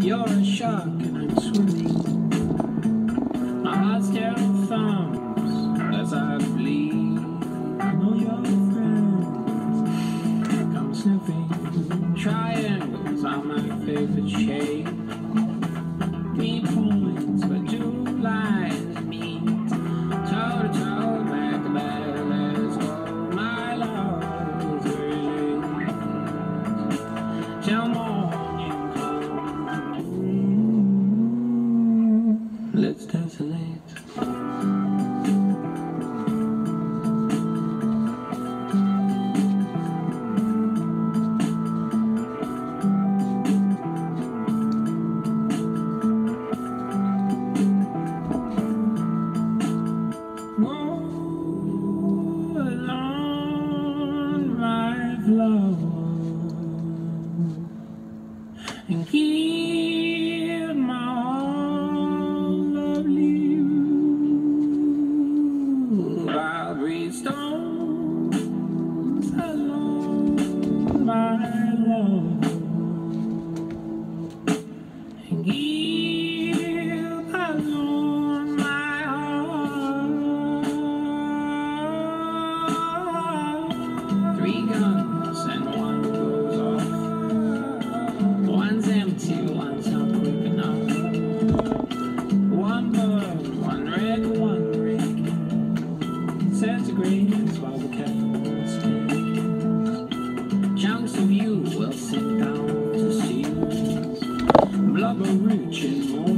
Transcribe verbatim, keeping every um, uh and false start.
You're a shark and I'm swimming. My heart still thumps as I bleed. I know your friends come sniffing. Triangles are my favorite shape. Three points where two lines meet. Toe to toe, back to back, let's go. My love is really till morning comes. Let's tessellate. Love and keep my all of you. I'll breathe stones alone, my love, and keep alone my heart. Three guns and one goes off. One's empty, one's not quick enough. One bird, one red, one rig. Centigrades while the kettle's speaking. Chunks of you will sink down to seas. Blubber rich in more.